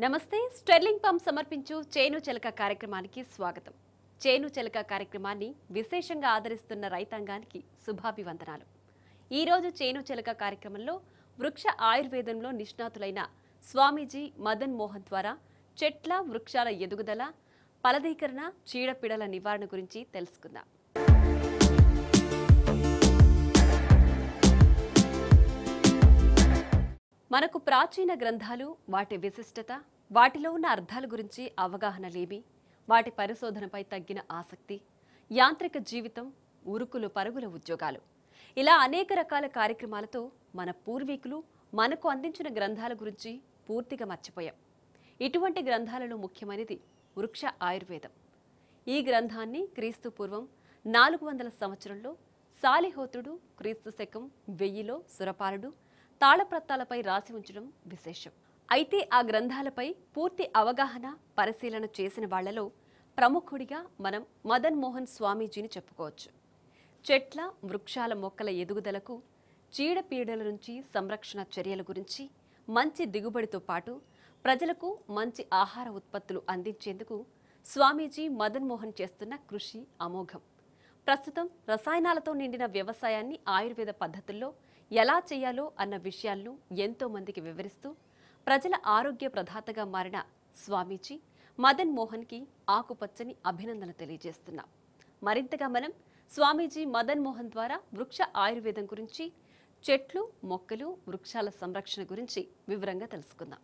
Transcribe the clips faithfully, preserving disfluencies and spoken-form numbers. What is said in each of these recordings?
నమస్తే sterling pump సమర్పించు చేను చెలక కార్యక్రమానికి స్వాగతం. చేను చెలక కార్యక్రమాన్ని విశేషంగా ఆదరిస్తున్న రైతాంగానికి శుభాభివందనాలు. ఈ రోజు చేను చెలక కార్యక్రమంలో వృక్ష ఆయుర్వేదంలో నిష్ణాతులైన స్వామీజీ మదన్ మోహన్ ద్వారా చెట్ల వృక్షాల ఎదుగుదల, ఫలదీకరణ, చీడపీడల నివారణ గురించి తెలుసుకుందాం. మనకు ప్రాచీన గ్రంథాలు, వాటి విశిష్టత, వాటిలో ఉన్న అర్థాల గురించి అవగాహన లేమి, వాటి పరిశోధనపై తగ్గిన ఆసక్తి, యాంత్రిక జీవితం, ఉరుకులు పరుగుల ఉద్యోగాలు, ఇలా అనేక రకాల కార్యక్రమాలతో మన పూర్వీకులు మనకు అందించిన గ్రంథాల గురించి పూర్తిగా మర్చిపోయాం. ఇటువంటి గ్రంథాలలో ముఖ్యమైనది వృక్ష ఆయుర్వేదం. ఈ గ్రంథాన్ని క్రీస్తు పూర్వం నాలుగు వందల సంవత్సరంలో సాలిహోత్రుడు క్రీస్తు శకం వెయ్యిలో సురపాలుడు తాళప్రత్తాలపై రాసి ఉంచడం విశేషం. అయితే ఆ గ్రంథాలపై పూర్తి అవగాహన, పరిశీలన చేసిన వాళ్లలో ప్రముఖుడిగా మనం మదన్ మోహన్ స్వామీజీని చెప్పుకోవచ్చు. చెట్ల, వృక్షాల మొక్కల ఎదుగుదలకు, చీడపీడల నుంచి సంరక్షణ చర్యల గురించి, మంచి దిగుబడితో పాటు ప్రజలకు మంచి ఆహార ఉత్పత్తులు అందించేందుకు స్వామీజీ మదన్ మోహన్ చేస్తున్న కృషి అమోఘం. ప్రస్తుతం రసాయనాలతో నిండిన వ్యవసాయాన్ని ఆయుర్వేద పద్ధతుల్లో ఎలా చేయాలో అన్న విషయాలను ఎంతో మందికి వివరిస్తూ ప్రజల ఆరోగ్య ప్రదాతగా మారిన స్వామీజీ మదన్ మోహన్కి ఆకుపచ్చని అభినందన తెలియజేస్తున్నాం. మరింతగా మనం స్వామీజీ మదన్ మోహన్ ద్వారా వృక్ష ఆయుర్వేదం గురించి, చెట్లు, మొక్కలు, వృక్షాల సంరక్షణ గురించి వివరంగా తెలుసుకుందాం.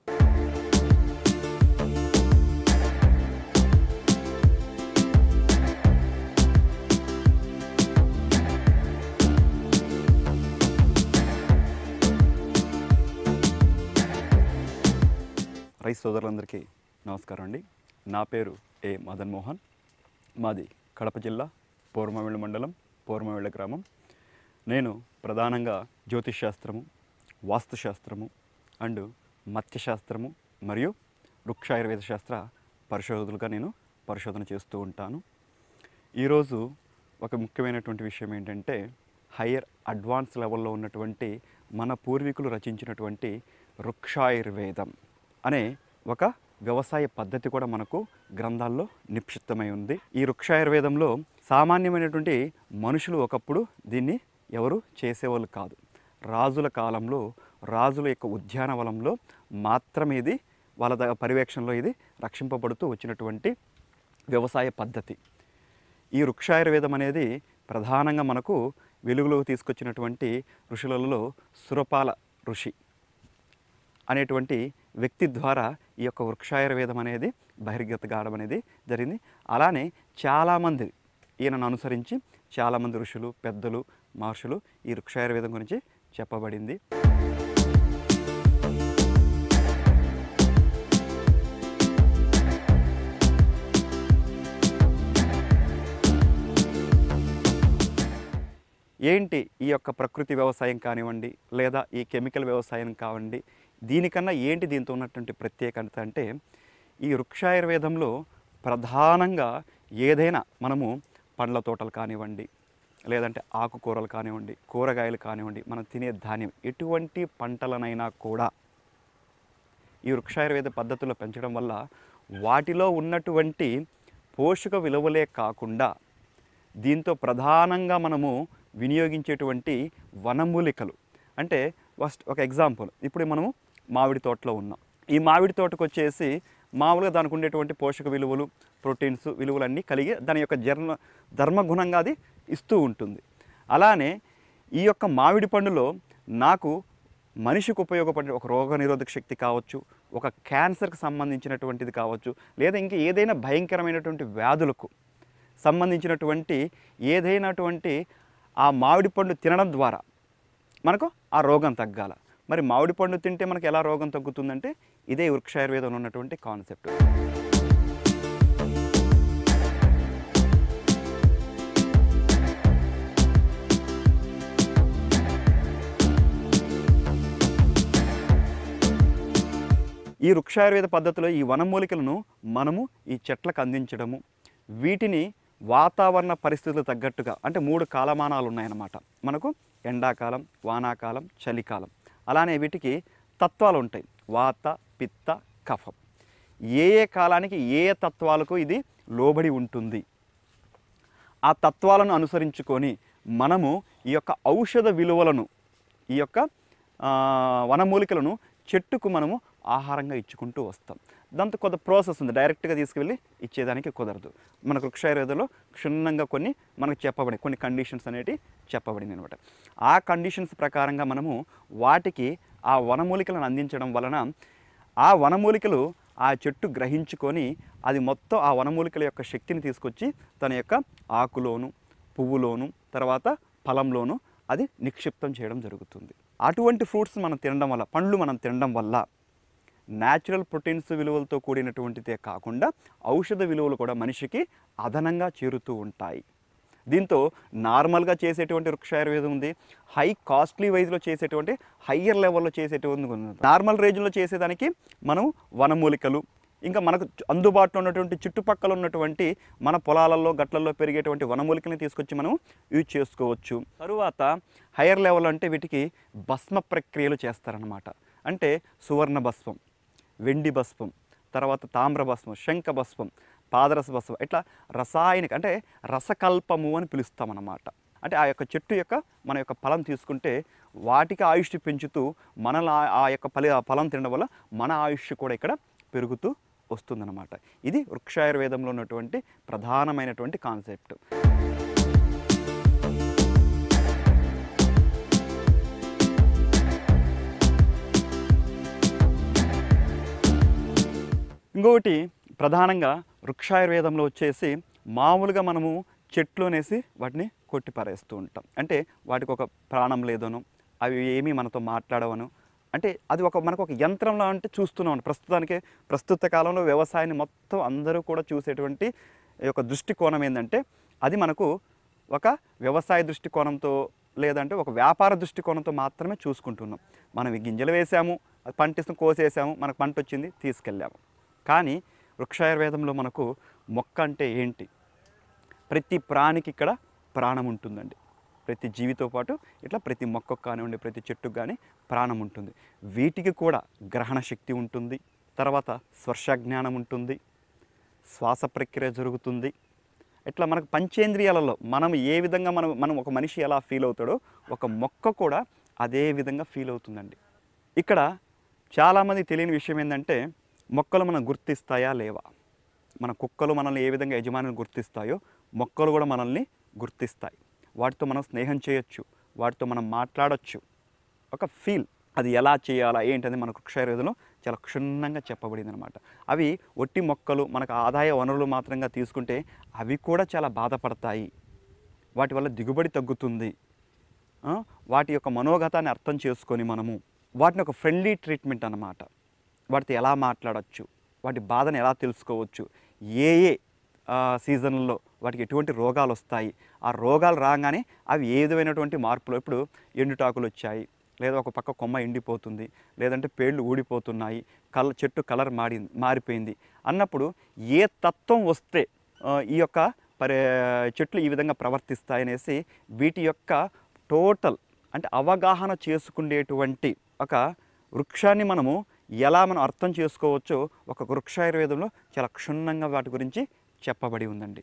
రైతు సోదరులందరికీ నమస్కారం అండి. నా పేరు ఏ మదన్ మోహన్. మాది కడప జిల్లా పూర్వమవిళ్ళ మండలం, పూర్వమవిళ్ళ గ్రామం. నేను ప్రధానంగా జ్యోతిష్ శాస్త్రము, వాస్తుశాస్త్రము అండ్ మత్స్యశాస్త్రము మరియు వృక్షాయుర్వేద శాస్త్ర పరిశోధకులుగా నేను పరిశోధన చేస్తూ ఉంటాను. ఈరోజు ఒక ముఖ్యమైనటువంటి విషయం ఏంటంటే, హయ్యర్ అడ్వాన్స్ లెవెల్లో ఉన్నటువంటి మన పూర్వీకులు రచించినటువంటి వృక్షాయుర్వేదం అనే ఒక వ్యవసాయ పద్ధతి కూడా మనకు గ్రంథాల్లో నిక్షిప్తమై ఉంది. ఈ వృక్షాయుర్వేదంలో సామాన్యమైనటువంటి మనుషులు ఒకప్పుడు దీన్ని ఎవరు చేసేవాళ్ళు కాదు. రాజుల కాలంలో, రాజుల యొక్క ఉద్యానవనంలో మాత్రమే ఇది వాళ్ళ పర్యవేక్షణలో ఇది రక్షింపబడుతూ వచ్చినటువంటి వ్యవసాయ పద్ధతి. ఈ వృక్షాయుర్వేదం అనేది ప్రధానంగా మనకు వెలుగులోకి తీసుకొచ్చినటువంటి ఋషులలో సురపాల ఋషి అనేటువంటి వ్యక్తి ద్వారా ఈ యొక్క వృక్షాయుర్వేదం అనేది బహిర్గత కావడం అనేది జరిగింది. అలానే చాలామంది ఈయనను అనుసరించి చాలామంది ఋషులు, పెద్దలు, మహర్షులు ఈ వృక్షాయుర్వేదం గురించి చెప్పబడింది. ఏంటి ఈ యొక్క ప్రకృతి వ్యవసాయం కానివ్వండి, లేదా ఈ కెమికల్ వ్యవసాయం కావండి, దీనికన్నా ఏంటి దీంతో ఉన్నటువంటి ప్రత్యేకత అంటే, ఈ వృక్షాయుర్వేదంలో ప్రధానంగా ఏదైనా మనము పండ్ల తోటలు కానివ్వండి, లేదంటే ఆకుకూరలు కానివ్వండి, కూరగాయలు కానివ్వండి, మనం తినే ధాన్యం, ఎటువంటి పంటలనైనా కూడా ఈ వృక్షాయుర్వేద పద్ధతిలో పెంచడం వల్ల వాటిలో ఉన్నటువంటి పోషక విలువలే కాకుండా దీంతో ప్రధానంగా మనము వినియోగించేటువంటి వనమూలికలు, అంటే ఫస్ట్ ఒక ఎగ్జాంపుల్, ఇప్పుడు మనము మామిడి తోటలో ఉన్నాం. ఈ మామిడి తోటకు వచ్చేసి మామూలుగా దానికి ఉండేటువంటి పోషక విలువలు, ప్రోటీన్స్ విలువలన్నీ కలిగి దాని యొక్క జర్మ ధర్మగుణంగా అది ఇస్తూ ఉంటుంది. అలానే ఈ యొక్క మామిడి పండులో నాకు మనిషికి ఉపయోగపడే ఒక రోగనిరోధక శక్తి కావచ్చు, ఒక క్యాన్సర్కి సంబంధించినటువంటిది కావచ్చు, లేదా ఇంకా ఏదైనా భయంకరమైనటువంటి వ్యాధులకు సంబంధించినటువంటి ఏదైనటువంటి ఆ మామిడి పండు తినడం ద్వారా మనకు ఆ రోగం తగ్గాల. మరి మామిడి పండు తింటే మనకు ఎలా రోగం తగ్గుతుందంటే ఇదే వృక్షాయుర్వేదంలో ఉన్నటువంటి కాన్సెప్ట్. ఈ వృక్షాయుర్వేద పద్ధతిలో ఈ వనమూలికలను మనము ఈ చెట్లకు అందించడము, వీటిని వాతావరణ పరిస్థితులు తగ్గట్టుగా, అంటే మూడు కాలమానాలు ఉన్నాయన్నమాట మనకు: ఎండాకాలం, వానాకాలం, చలికాలం. అలానే వీటికి తత్వాలు ఉంటాయి: వాత, పిత్త, కఫం. ఏ ఏ కాలానికి ఏ ఏ తత్వాలకు ఇది లోబడి ఉంటుంది. ఆ తత్వాలను అనుసరించుకొని మనము ఈ యొక్క ఔషధ విలువలను ఈ యొక్క వనమూలికలను చెట్టుకు మనము ఆహారంగా ఇచ్చుకుంటూ వస్తాం. దాంతో కొంత ప్రాసెస్ ఉంది, డైరెక్ట్గా తీసుకువెళ్ళి ఇచ్చేదానికి కుదరదు. మనకు వృక్ష ఆయుర్వేదంలో క్షుణ్ణంగా కొన్ని మనకు చెప్పబడి కొన్ని కండిషన్స్ అనేవి చెప్పబడింది అనమాట. ఆ కండిషన్స్ ప్రకారంగా మనము వాటికి ఆ వనమూలికలను అందించడం వలన ఆ వనమూలికలు ఆ చెట్టు గ్రహించుకొని అది మొత్తం ఆ వనమూలికల యొక్క శక్తిని తీసుకొచ్చి తన యొక్క ఆకులోను పువ్వులోను తర్వాత ఫలంలోను అది నిక్షిప్తం చేయడం జరుగుతుంది. అటువంటి ఫ్రూట్స్ మనం తినడం వల్ల, పండ్లు మనం తినడం వల్ల న్యాచురల్ ప్రోటీన్స్ విలువలతో కూడినటువంటిదే కాకుండా ఔషధ విలువలు కూడా మనిషికి అదనంగా చేరుతూ ఉంటాయి. దీంతో నార్మల్గా చేసేటువంటి వృక్ష ఆయుర్వేదం ఉంది, హై కాస్ట్లీ వైజ్లో చేసేటువంటి హయ్యర్ లెవెల్లో చేసేటువంటి ఉంది. నార్మల్ రేంజ్లో చేసేదానికి మనం వనమూలికలు, ఇంకా మనకు అందుబాటులో ఉన్నటువంటి చుట్టుపక్కల ఉన్నటువంటి మన పొలాలలో గట్లలో పెరిగేటువంటి వనమూలికల్ని తీసుకొచ్చి మనం యూజ్ చేసుకోవచ్చు. తరువాత హయ్యర్ లెవెల్ అంటే వీటికి భస్మ ప్రక్రియలు చేస్తారనమాట. అంటే సువర్ణ భస్మం, వెండి భస్మం, తర్వాత తామ్ర భస్మం, శంఖ భస్మం, పాదరస భస్మం, ఇట్లా రసాయనిక అంటే రసకల్పము అని పిలుస్తామన్నమాట. అంటే ఆ యొక్క చెట్టు యొక్క మన యొక్క ఫలం తీసుకుంటే వాటికి ఆయుష్ పెంచుతూ మన ఆ యొక్క ఫలి ఫలం తినడం వల్ల మన ఆయుష్ కూడా ఇక్కడ పెరుగుతూ వస్తుందన్నమాట. ఇది వృక్ష ఆయుర్వేదంలో ఉన్నటువంటి ప్రధానమైనటువంటి కాన్సెప్ట్. ఇంకొకటి ప్రధానంగా వృక్ష ఆయుర్వేదంలో వచ్చేసి మామూలుగా మనము చెట్లు అనేసి వాటిని కొట్టి పారేస్తూ ఉంటాం. అంటే వాటికి ఒక ప్రాణం లేదను, అవి ఏమీ మనతో మాట్లాడవను, అంటే అది ఒక మనకు ఒక యంత్రంలో అంటే చూస్తున్నాం. ప్రస్తుతానికి ప్రస్తుత కాలంలో వ్యవసాయాన్ని మొత్తం అందరూ కూడా చూసేటువంటి ఒక దృష్టికోణం ఏంటంటే అది మనకు ఒక వ్యవసాయ దృష్టికోణంతో లేదంటే ఒక వ్యాపార దృష్టికోణంతో మాత్రమే చూసుకుంటున్నాం. మనం ఈ గింజలు వేసాము, అది పంటిస్తాం, కోసేసాము, మనకు పంట వచ్చింది, తీసుకెళ్ళాము. కానీ వృక్ష ఆయుర్వేదంలో మనకు మొక్క అంటే ఏంటి, ప్రతి ప్రాణికి ఇక్కడ ప్రాణం ఉంటుందండి. ప్రతి జీవితో పాటు ఇట్లా ప్రతి మొక్కకు కానివ్వండి, ప్రతి చెట్టుకు కానీ ప్రాణం ఉంటుంది. వీటికి కూడా గ్రహణ శక్తి ఉంటుంది, తర్వాత స్పర్శజ్ఞానం ఉంటుంది, శ్వాస ప్రక్రియ జరుగుతుంది. ఇట్లా మనకు పంచేంద్రియాలలో మనం ఏ విధంగా మనం మనం ఒక మనిషి ఎలా ఫీల్ అవుతాడో ఒక మొక్క కూడా అదే విధంగా ఫీల్ అవుతుందండి. ఇక్కడ చాలామంది తెలియని విషయం ఏంటంటే మొక్కలు మనం గుర్తిస్తాయా లేవా. మన కుక్కలు మనల్ని ఏ విధంగా యజమానులు గుర్తిస్తాయో మొక్కలు కూడా మనల్ని గుర్తిస్తాయి. వాటితో మనం స్నేహం చేయొచ్చు, వాటితో మనం మాట్లాడచ్చు. ఒక ఫీల్ అది ఎలా చేయాలా ఏంటది మనకు వృక్ష ఆయుర్వేదంలో చాలా క్షుణ్ణంగా చెప్పబడింది అనమాట. అవి ఒట్టి మొక్కలు మనకు ఆదాయ వనరులు మాత్రంగా తీసుకుంటే అవి కూడా చాలా బాధపడతాయి. వాటి వల్ల దిగుబడి తగ్గుతుంది. వాటి యొక్క మనోగతాన్ని అర్థం చేసుకొని మనము వాటిని ఒక ఫ్రెండ్లీ ట్రీట్మెంట్ అన్నమాట. వాటితో ఎలా మాట్లాడచ్చు, వాటి బాధను ఎలా తెలుసుకోవచ్చు, ఏ ఏ సీజన్లో వాటికి ఎటువంటి రోగాలు వస్తాయి, ఆ రోగాలు రాగానే అవి ఏ విధమైనటువంటి మార్పులు, ఇప్పుడు ఎండుటాకులు వచ్చాయి, లేదా ఒక పక్క కొమ్మ ఎండిపోతుంది, లేదంటే పేళ్ళు ఊడిపోతున్నాయి, కల చెట్టు కలర్ మారి మారిపోయింది అన్నప్పుడు ఏ తత్వం వస్తే ఈ యొక్క పరి చెట్లు ఈ విధంగా ప్రవర్తిస్తాయనేసి వీటి యొక్క టోటల్ అంటే అవగాహన చేసుకునేటువంటి ఒక వృక్షాన్ని మనము ఎలా మనం అర్థం చేసుకోవచ్చో ఒక వృక్ష ఆయుర్వేదంలో చాలా క్షుణ్ణంగా వాటి గురించి చెప్పబడి ఉందండి.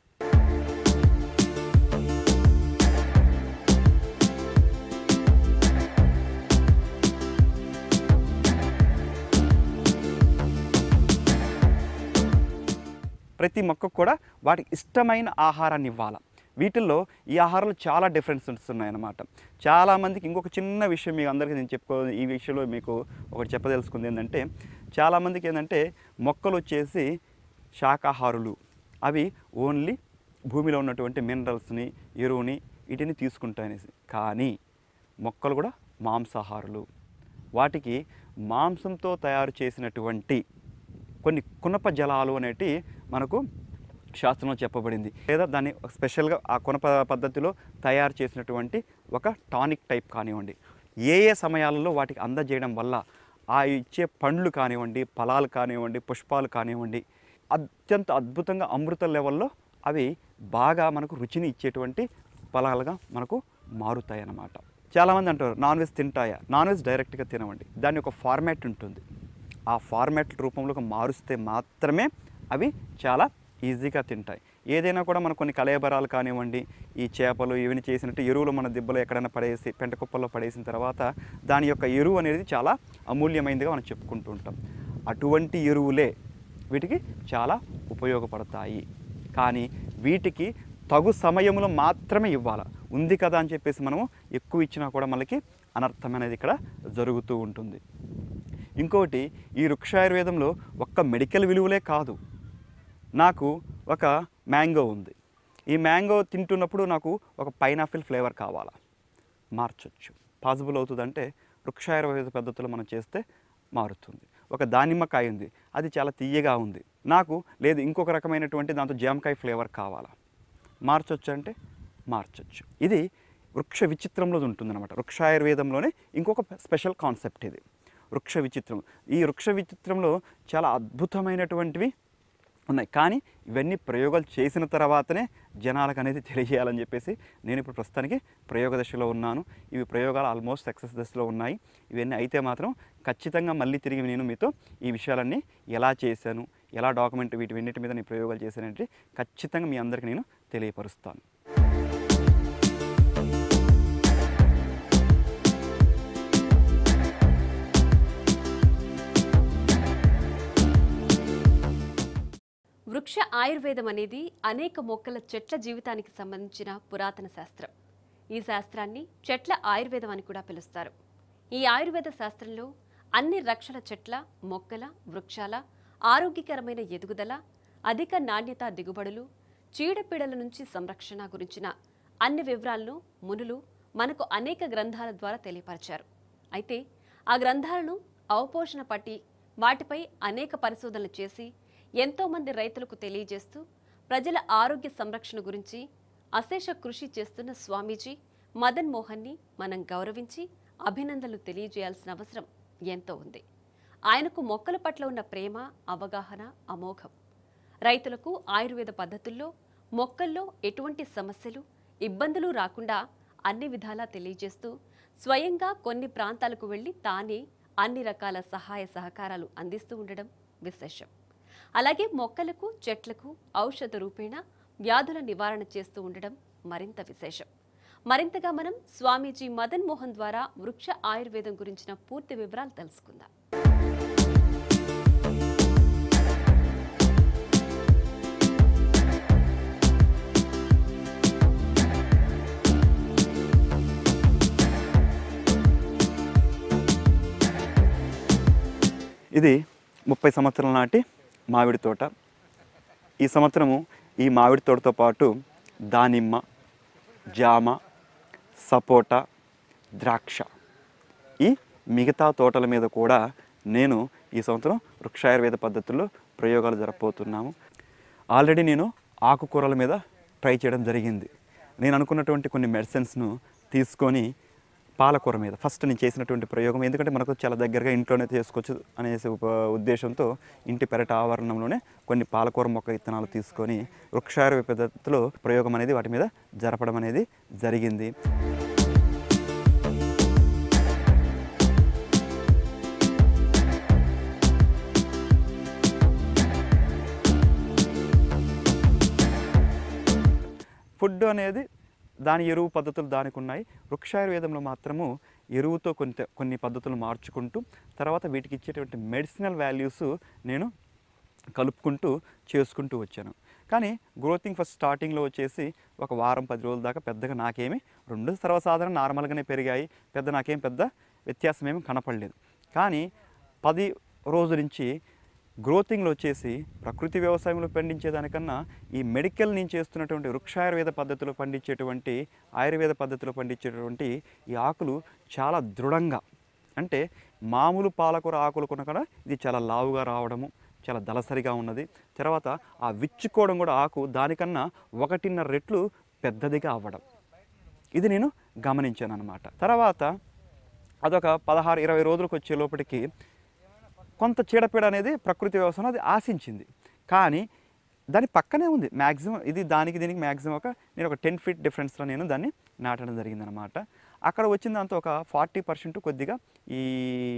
ప్రతి మొక్కకు కూడా వాటికి ఇష్టమైన ఆహారాన్ని ఇవ్వాలి. వీటిల్లో ఈ ఆహారాలు చాలా డిఫరెన్సెస్ ఉన్నాయన్నమాట. చాలామందికి ఇంకొక చిన్న విషయం మీకు అందరికీ నేను చెప్పుకో ఈ విషయంలో మీకు ఒకటి చెప్పదలుచుకుంది ఏంటంటే చాలామందికి ఏంటంటే మొక్కలు వచ్చేసి శాకాహారులు, అవి ఓన్లీ భూమిలో ఉన్నటువంటి మినరల్స్ని ఎరువుని వీటిని తీసుకుంటాయనేసి. కానీ మొక్కలు కూడా మాంసాహారులు, వాటికి మాంసంతో తయారు చేసినటువంటి కొన్ని కునప జలాలు అనేటి మనకు శాస్త్రంలో చెప్పబడింది, లేదా దాన్ని స్పెషల్గా ఆ కునప పద్ధతిలో తయారు చేసినటువంటి ఒక టానిక్ టైప్ కానివ్వండి, ఏ ఏ సమయాలలో వాటికి అందజేయడం వల్ల ఆ ఇచ్చే పండ్లు కానివ్వండి, ఫలాలు కానివ్వండి, పుష్పాలు కానివ్వండి అత్యంత అద్భుతంగా అమృత లెవెల్లో అవి బాగా మనకు రుచిని ఇచ్చేటువంటి ఫలాలుగా మనకు మారుతాయి అన్నమాట. చాలామంది అంటారు నాన్ వెజ్ తింటాయా, నాన్ వెజ్ డైరెక్ట్గా తినవండి. దాని ఒక ఫార్మాట్ ఉంటుంది. ఆ ఫార్మాట్ రూపంలోకి మారుస్తే మాత్రమే అవి చాలా ఈజీగా తింటాయి. ఏదైనా కూడా మనం కొన్ని కళేబరాలు కానివ్వండి, ఈ చేపలు ఇవన్నీ చేసినట్టు ఎరువులు మన దిబ్బలో ఎక్కడైనా పడేసి పెంట కుప్పల్లో పడేసిన తర్వాత దాని యొక్క ఎరువు అనేది చాలా అమూల్యమైనదిగా మనం చెప్పుకుంటూ ఉంటాం. అటువంటి ఎరువులే వీటికి చాలా ఉపయోగపడతాయి. కానీ వీటికి తగు సమయంలో మాత్రమే ఇవ్వాలి. ఉంది కదా అని చెప్పేసి మనము ఎక్కువ ఇచ్చినా కూడా మనకి అనర్థం అనేది ఇక్కడ జరుగుతూ ఉంటుంది. ఇంకోటి, ఈ వృక్ష ఆయుర్వేదంలో ఒక్క మెడికల్ విలువలే కాదు. నాకు ఒక మ్యాంగో ఉంది. ఈ మ్యాంగో తింటున్నప్పుడు నాకు ఒక పైనాపిల్ ఫ్లేవర్ కావాలా, మార్చొచ్చు. పాసిబుల్ అవుతుందంటే వృక్ష ఆయుర్వేద పద్ధతిలో మనం చేస్తే మారుతుంది. ఒక దానిమ్మకాయ ఉంది, అది చాలా తీయగా ఉంది, నాకు లేదు ఇంకొక రకమైనటువంటి దాంతో జామకాయ ఫ్లేవర్ కావాలా, మార్చొచ్చు అంటే మార్చొచ్చు. ఇది వృక్ష విచిత్రంలో ఉంటుందన్నమాట. వృక్ష ఆయుర్వేదంలోనే ఇంకొక స్పెషల్ కాన్సెప్ట్ ఇది వృక్ష విచిత్రం. ఈ వృక్ష విచిత్రంలో చాలా అద్భుతమైనటువంటివి ఉన్నాయి. కానీ ఇవన్నీ ప్రయోగాలు చేసిన తర్వాతనే జనాలకు అనేది తెలియజేయాలని చెప్పేసి నేను ఇప్పుడు ప్రస్తుతానికి ప్రయోగ దశలో ఉన్నాను. ఇవి ప్రయోగాలు ఆల్మోస్ట్ సక్సెస్ దశలో ఉన్నాయి. ఇవన్నీ అయితే మాత్రం ఖచ్చితంగా మళ్ళీ తిరిగి నేను మీతో ఈ విషయాలన్నీ ఎలా చేశాను, ఎలా డాక్యుమెంట్ వీటి వెన్నిటి మీద నేను ప్రయోగాలు చేశానంటే ఖచ్చితంగా మీ అందరికీ నేను తెలియపరుస్తాను. వృక్ష ఆయుర్వేదం అనేది అనేక మొక్కల చెట్ల జీవితానికి సంబంధించిన పురాతన శాస్త్రం. ఈ శాస్త్రాన్ని చెట్ల ఆయుర్వేదం అని కూడా పిలుస్తారు. ఈ ఆయుర్వేద శాస్త్రంలో అన్ని రక్షణ చెట్ల, మొక్కల, వృక్షాల ఆరోగ్యకరమైన ఎదుగుదల, అధిక నాణ్యత దిగుబడులు, చీడపీడల నుంచి సంరక్షణ గురించిన అన్ని వివరాలను మునులు మనకు అనేక గ్రంథాల ద్వారా తెలియపరిచారు. అయితే ఆ గ్రంథాలను అవపోషణ పట్టి వాటిపై అనేక పరిశోధనలు చేసి ఎంతోమంది రైతులకు తెలియజేస్తూ ప్రజల ఆరోగ్య సంరక్షణ గురించి అశేష కృషి చేస్తున్న స్వామీజీ మదన్ మోహన్ని మనం గౌరవించి అభినందనలు తెలియజేయాల్సిన అవసరం ఎంతో ఉంది. ఆయనకు మొక్కల పట్ల ఉన్న ప్రేమ, అవగాహన అమోఘం. రైతులకు ఆయుర్వేద పద్ధతుల్లో మొక్కల్లో ఎటువంటి సమస్యలు, ఇబ్బందులు రాకుండా అన్ని విధాలా తెలియజేస్తూ స్వయంగా కొన్ని ప్రాంతాలకు వెళ్లి తానే అన్ని రకాల సహాయ సహకారాలు అందిస్తూ ఉండడం విశేషం. అలాగే మొక్కలకు, చెట్లకు ఔషధ రూపేణ వ్యాధుల నివారణ చేస్తూ ఉండడం మరింత విశేషం. మరింతగా మనం స్వామీజీ మదన్ మోహన్ ద్వారా వృక్ష ఆయుర్వేదం గురించిన పూర్తి వివరాలు తెలుసుకుందాం. ఇది ముప్పై సంవత్సరాల నాటి మామిడి తోట. ఈ సంవత్సరము ఈ మామిడి తోటతో పాటు దానిమ్మ, జామ, సపోటా, ద్రాక్ష, ఈ మిగతా తోటల మీద కూడా నేను ఈ సంవత్సరం వృక్షాయుర్వేద పద్ధతుల్లో ప్రయోగాలు జరపబోతున్నాము. ఆల్రెడీ నేను ఆకుకూరల మీద ట్రై చేయడం జరిగింది. నేను అనుకున్నటువంటి కొన్ని మెడిసిన్స్ను తీసుకొని పాలకూర మీద ఫస్ట్ నేను చేసినటువంటి ప్రయోగం, ఎందుకంటే మనకు చాలా దగ్గరగా ఇంట్లోనే చేసుకోవచ్చు అనేసి ఉద్దేశంతో ఇంటి పెరట ఆవరణంలోనే కొన్ని పాలకూర మొక్క విత్తనాలు తీసుకొని వృక్షాయుర్వేద పద్ధతిలో ప్రయోగం అనేది వాటి మీద జరపడం అనేది జరిగింది. ఫుడ్ అనేది దాని ఎరువు పద్ధతులు దానికి ఉన్నాయి. వృక్షాయుర్వేదంలో మాత్రము ఎరువుతో కొంత కొన్ని పద్ధతులు మార్చుకుంటూ తర్వాత వీటికి ఇచ్చేటువంటి మెడిసినల్ వాల్యూస్ నేను కలుపుకుంటూ చేసుకుంటూ వచ్చాను. కానీ గ్రోతింగ్ ఫస్ట్ స్టార్టింగ్లో వచ్చేసి ఒక వారం పది రోజుల దాకా పెద్దగా నాకేమి, రెండు సర్వసాధారణ నార్మల్గానే పెరిగాయి, పెద్ద నాకేం పెద్ద వ్యత్యాసం ఏమి కనపడలేదు. కానీ పది రోజుల నుంచి గ్రోతింగ్లో వచ్చేసి ప్రకృతి వ్యవసాయంలో పండించేదానికన్నా ఈ మెడికల్ నేను చేస్తున్నటువంటి వృక్షాయుర్వేద పద్ధతిలో పండించేటువంటి ఆయుర్వేద పద్ధతిలో పండించేటువంటి ఈ ఆకులు చాలా దృఢంగా, అంటే మామూలు పాలకూర ఆకులు కొన్న కూడా ఇది చాలా లావుగా రావడము, చాలా దళసరిగా ఉన్నది. తర్వాత ఆ విచ్చుకోవడం కూడా ఆకు దానికన్నా ఒకటిన్నర రెట్లు పెద్దదిగా అవ్వడం, ఇది నేను గమనించాను అన్నమాట. తర్వాత అదొక పదహారు ఇరవై రోజులకు వచ్చే లోపలికి కొంత చీడపీడ అనేది ప్రకృతి వ్యవసాయం అది ఆశించింది. కానీ దాని పక్కనే ఉంది మ్యాక్సిమం, ఇది దానికి దీనికి మ్యాక్సిమం ఒక నేను ఒక టెన్ ఫీట్ డిఫరెన్స్లో నేను దాన్ని నాటడం జరిగిందనమాట. అక్కడ వచ్చిన దాంతో ఒక ఫార్టీ పర్సెంట్ కొద్దిగా ఈ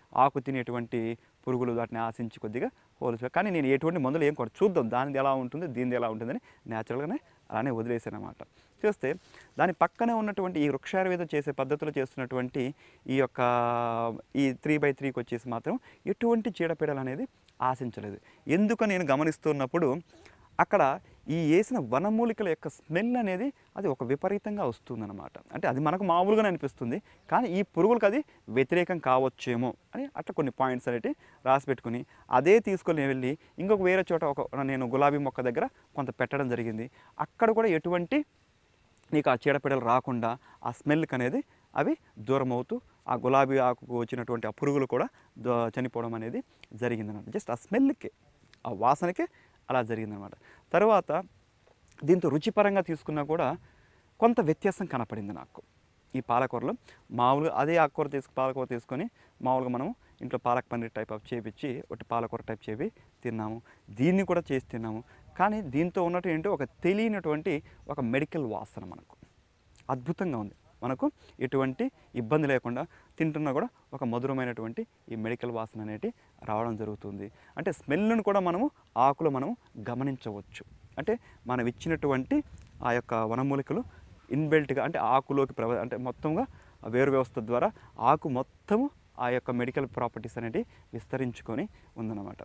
ఆకు తినేటువంటి పురుగులు వాటిని ఆశించి కొద్దిగా హోల్స్. కానీ నేను ఎటువంటి మందులు ఏం కొడ చూద్దాం దానిది ఎలా ఉంటుంది దీనిది ఎలా ఉంటుందని న్యాచురల్గానే అలానే వదిలేసాను అనమాట. చూస్తే దాని పక్కనే ఉన్నటువంటి ఈ వృక్షాయుర్వేదం చేసే పద్ధతిలో చేస్తున్నటువంటి ఈ యొక్క ఈ త్రీ బై త్రీకి వచ్చేసి మాత్రం ఎటువంటి చీడపీడలు అనేది ఆశించలేదు. ఎందుకు నేను గమనిస్తున్నప్పుడు అక్కడ ఈ వేసిన వనమూలికల యొక్క స్మెల్ అనేది అది ఒక విపరీతంగా వస్తుందన్నమాట. అంటే అది మనకు మామూలుగానే అనిపిస్తుంది, కానీ ఈ పురుగులకు అది వ్యతిరేకం కావచ్చేమో అని అట్లా కొన్ని పాయింట్స్ అనేవి రాసి పెట్టుకుని అదే తీసుకొని వెళ్ళి ఇంకొక వేరే చోట ఒక నేను గులాబీ మొక్క దగ్గర కొంత పెట్టడం జరిగింది. అక్కడ కూడా ఎటువంటి నీకు ఆ చీడపీడలు రాకుండా ఆ స్మెల్కి అనేది అవి దూరం అవుతూ ఆ గులాబీ ఆకుకు వచ్చినటువంటి ఆ పురుగులు కూడా చనిపోవడం అనేది జరిగిందన్నమాట. జస్ట్ ఆ స్మెల్కే ఆ వాసనకే అలా జరిగిందనమాట. తర్వాత దీంతో రుచిపరంగా తీసుకున్నా కూడా కొంత వ్యత్యాసం కనపడింది నాకు ఈ పాలకూరలో. మామూలుగా అదే ఆకుకూర తీసుకు పాలకూర తీసుకొని మామూలుగా మనం ఇంట్లో పాలక్ పన్నీర్ టైప్ ఆఫ్ చేపించి ఒకటి పాలకూర టైప్ చేపి తిన్నాము, దీన్ని కూడా చేసి తిన్నాము. కానీ దీంతో ఉన్నట్టు ఏంటో ఒక తెలియనటువంటి ఒక మెడికల్ వాసన మనకు అద్భుతంగా ఉంది. మనకు ఎటువంటి ఇబ్బంది లేకుండా తింటున్నా కూడా ఒక మధురమైనటువంటి ఈ మెడికల్ వాసన అనేది రావడం జరుగుతుంది. అంటే స్మెల్ను కూడా మనము ఆకులో మనము గమనించవచ్చు. అంటే మనం ఇచ్చినటువంటి ఆ యొక్క వనమూలికలు ఇన్బిల్ట్గా అంటే ఆకులోకి ప్రవ అంటే మొత్తంగా వేరు వ్యవస్థ ద్వారా ఆకు మొత్తము ఆ యొక్క మెడికల్ ప్రాపర్టీస్ అనేవి విస్తరించుకొని ఉందన్నమాట.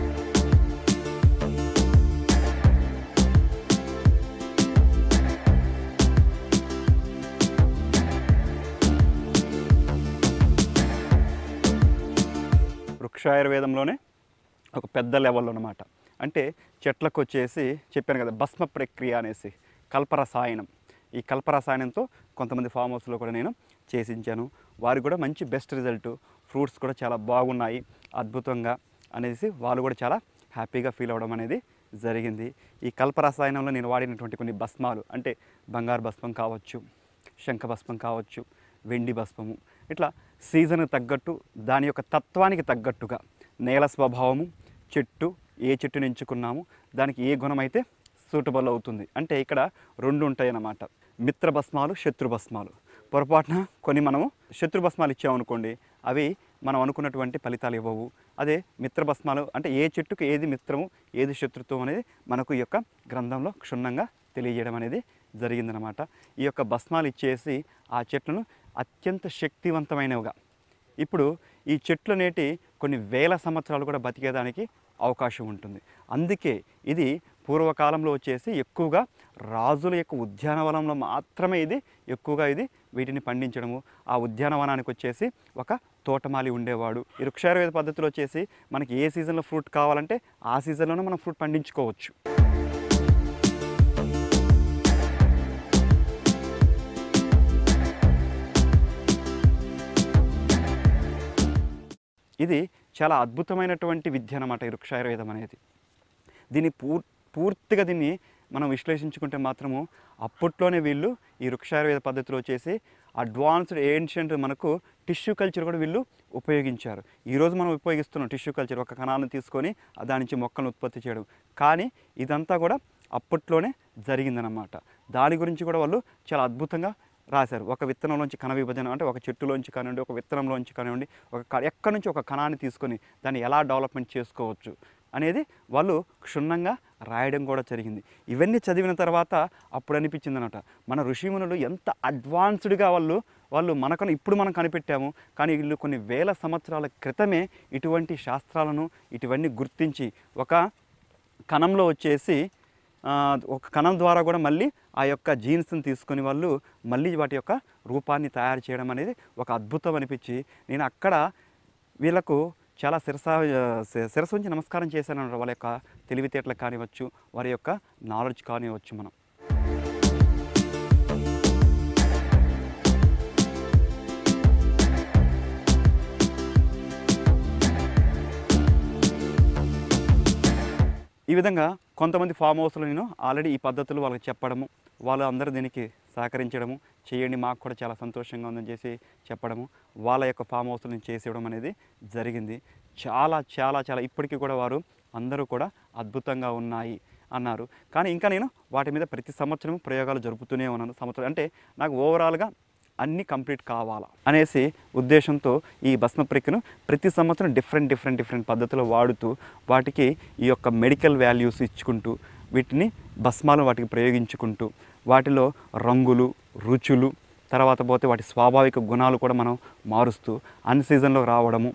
వృక్షాయుర్వేదంలోనే ఒక పెద్ద లెవెల్లో అన్నమాట. అంటే చెట్లకు వచ్చేసి చెప్పాను కదా భస్మ ప్రక్రియ అనేసి కల్పరసాయనం. ఈ కల్పరసాయనంతో కొంతమంది ఫామ్ హౌస్లో కూడా నేను చేసించాను. వారికి కూడా మంచి బెస్ట్ రిజల్ట్, ఫ్రూట్స్ కూడా చాలా బాగున్నాయి అద్భుతంగా అనేసి వాళ్ళు కూడా చాలా హ్యాపీగా ఫీల్ అవ్వడం అనేది జరిగింది. ఈ కల్పరసాయనంలో నేను వాడినటువంటి కొన్ని భస్మాలు అంటే బంగారు భస్మం కావచ్చు, శంఖ భస్మం కావచ్చు, వెండి భస్మము, ఇట్లా సీజన్కి తగ్గట్టు దాని యొక్క తత్వానికి తగ్గట్టుగా నేల స్వభావము, చెట్టు ఏ చెట్టుని ఎంచుకున్నాము దానికి ఏ గుణం అయితే సూటబుల్ అవుతుంది. అంటే ఇక్కడ రెండు ఉంటాయి అన్నమాట, మిత్రభస్మాలు, శత్రుభస్మాలు. పొరపాటున కొన్ని మనము శత్రుభస్మాలు ఇచ్చామనుకోండి అవి మనం అనుకున్నటువంటి ఫలితాలు ఇవ్వవు. అదే మిత్రభస్మాలు అంటే ఏ చెట్టుకు ఏది మిత్రము ఏది శత్రుత్వం అనేది మనకు ఈ యొక్క గ్రంథంలో క్షుణ్ణంగా తెలియజేయడం అనేది జరిగిందనమాట. ఈ యొక్క భస్మాలు ఇచ్చేసి ఆ చెట్లను అత్యంత శక్తివంతమైనవిగా, ఇప్పుడు ఈ చెట్లు నేటి కొన్ని వేల సంవత్సరాలు కూడా బతికేదానికి అవకాశం ఉంటుంది. అందుకే ఇది పూర్వకాలంలో వచ్చేసి ఎక్కువగా రాజుల యొక్క ఉద్యానవనంలో మాత్రమే ఇది ఎక్కువగా ఇది వీటిని పండించడము. ఆ ఉద్యానవనానికి వచ్చేసి ఒక తోటమాలి ఉండేవాడు. ఈ వృక్షాయుర్వేద పద్ధతిలో వచ్చేసి మనకి ఏ సీజన్లో ఫ్రూట్ కావాలంటే ఆ సీజన్లోనే మనం ఫ్రూట్ పండించుకోవచ్చు. ఇది చాలా అద్భుతమైనటువంటి విద్య అన్నమాట ఈ వృక్షాయుర్వేదం అనేది. దీన్ని పూర్ పూర్తిగా దీన్ని మనం విశ్లేషించుకుంటే మాత్రము అప్పట్లోనే వీళ్ళు ఈ వృక్షాయుర్వేద పద్ధతిలో వచ్చేసి అడ్వాన్స్డ్ ఏన్షియంట్ మనకు టిష్యూ కల్చర్ కూడా వీళ్ళు ఉపయోగించారు. ఈరోజు మనం ఉపయోగిస్తున్నాం టిష్యూ కల్చర్, ఒక కణాలను తీసుకొని దాని నుంచి మొక్కలను ఉత్పత్తి చేయడం. కానీ ఇదంతా కూడా అప్పట్లోనే జరిగిందనమాట. దాని గురించి కూడా వాళ్ళు చాలా అద్భుతంగా రాశారు. ఒక విత్తనంలోంచి కణ విభజన అంటే ఒక చెట్టులోంచి కానివ్వండి, ఒక విత్తనంలోంచి కానివ్వండి, ఒక ఎక్కడి నుంచి ఒక కణాన్ని తీసుకొని దాన్ని ఎలా డెవలప్మెంట్ చేసుకోవచ్చు అనేది వాళ్ళు క్షుణ్ణంగా రాయడం కూడా జరిగింది. ఇవన్నీ చదివిన తర్వాత అప్పుడు అనిపించింది అనమాట, మన ఋషిమునులు ఎంత అడ్వాన్స్డ్గా వాళ్ళు వాళ్ళు మనకను ఇప్పుడు మనం కనిపెట్టాము, కానీ వీళ్ళు కొన్ని వేల సంవత్సరాల క్రితమే ఇటువంటి శాస్త్రాలను ఇటువన్నీ గుర్తించి ఒక కణంలో వచ్చేసి ఒక కణం ద్వారా కూడా మళ్ళీ ఆ యొక్క జీన్స్ని తీసుకొని వాళ్ళు మళ్ళీ వాటి యొక్క రూపాన్ని తయారు చేయడం అనేది ఒక అద్భుతం అనిపించి నేను అక్కడ వీళ్ళకు చాలా శిరస శిరస్సు నుంచి నమస్కారం చేశాను. వాళ్ళ యొక్క తెలివితేటలకు కానివచ్చు, వారి యొక్క నాలెడ్జ్ కానివచ్చు. మనం ఈ విధంగా కొంతమంది ఫామ్ హౌస్లో నేను ఆల్రెడీ ఈ పద్ధతులు వాళ్ళకి చెప్పడము, వాళ్ళు అందరూ దీనికి సహకరించడము, చేయండి మాకు కూడా చాలా సంతోషంగా ఉందని చేసి చెప్పడము, వాళ్ళ యొక్క ఫామ్ హౌస్లో నేను చేసేయడం అనేది జరిగింది. చాలా చాలా చాలా ఇప్పటికీ కూడా వారు అందరూ కూడా అద్భుతంగా ఉన్నాయి అన్నారు. కానీ ఇంకా నేను వాటి మీద ప్రతి సంవత్సరం ప్రయోగాలు జరుపుతూనే ఉన్నాను. సంవత్సరం అంటే నాకు ఓవరాల్గా అన్నీ కంప్లీట్ కావాలా అనేసి ఉద్దేశంతో ఈ భస్మ ప్రక్రియను ప్రతి సంవత్సరం డిఫరెంట్ డిఫరెంట్ డిఫరెంట్ పద్ధతులు వాడుతూ వాటికి ఈ యొక్క మెడికల్ వాల్యూస్ ఇచ్చుకుంటూ వీటిని భస్మాలు వాటికి ప్రయోగించుకుంటూ వాటిలో రంగులు రుచులు తర్వాత పోతే వాటి స్వాభావిక గుణాలు కూడా మనం మారుస్తూ అన్ సీజన్లో రావడము.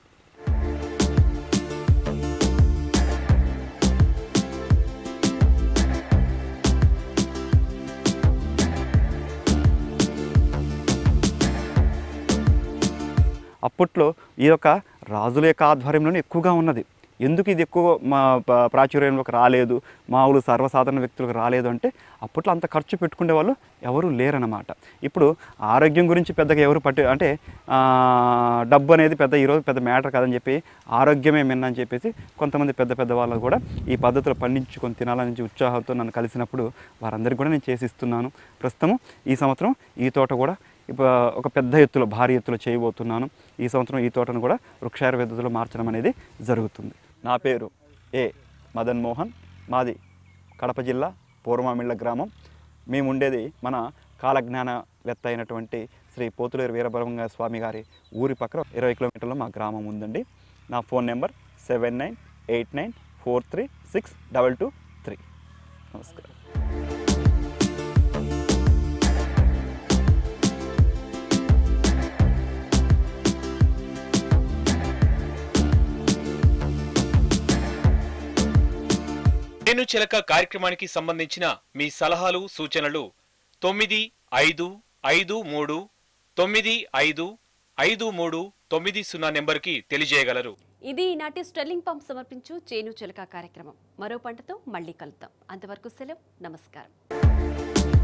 అప్పట్లో ఈ యొక్క రాజుల యొక్క ఆధ్వర్యంలోనే ఎక్కువగా ఉన్నది. ఎందుకు ఇది ఎక్కువ మా ప్రాచుర్యంలోకి రాలేదు, మామూలు సర్వసాధారణ వ్యక్తులకు రాలేదు అంటే అప్పట్లో అంత ఖర్చు పెట్టుకునే వాళ్ళు ఎవరు లేరన్నమాట. ఇప్పుడు ఆరోగ్యం గురించి పెద్దగా ఎవరు పట్టు అంటే డబ్బు అనేది పెద్ద ఈరోజు పెద్ద మ్యాటర్ కాదని చెప్పి ఆరోగ్యమే మిన్నని చెప్పేసి కొంతమంది పెద్ద పెద్ద వాళ్ళు కూడా ఈ పద్ధతులు పండించుకొని తినాలని ఉత్సాహంతో నన్ను కలిసినప్పుడు వారందరికీ కూడా నేను చేసిస్తున్నాను. ప్రస్తుతం ఈ సంవత్సరం ఈ తోట కూడా ఇప్పుడు ఒక పెద్ద ఎత్తులో భారీ ఎత్తులో చేయబోతున్నాను. ఈ సంవత్సరం ఈ తోటను కూడా వృక్ష ఆయుర్వేదంలో మార్చడం అనేది జరుగుతుంది. నా పేరు ఏ మదన్ మోహన్, మాది కడప జిల్లా పూర్వమామిళ్ళ గ్రామం. మేము ఉండేది మన కాలజ్ఞానవేత్త అయినటువంటి శ్రీ పోతులేరు వీరబ్రహ్మ స్వామి గారి ఊరి పక్కన ఇరవై కిలోమీటర్లో మా గ్రామం ఉందండి. నా phone number seven nine eight nine four three six double two three. నమస్కారం. నేను చిలక కార్యక్రమానికి సంబంధించిన మీ సలహాలు సూచనలు తొమ్మిది ఐదు ఐదు మూడు తొమ్మిది ఐదు ఐదు మూడు తొమ్మిది సున్నా నెంబర్కి తెలియజేయగలరు. ఇది ఈనాటి స్టెర్లింగ్ పంప్ సమర్పించు చేను చిలక కార్యక్రమం. మరో పంటతో మళ్ళీ కలుద్దాం. అంతవరకు సెలవు. నమస్కారం.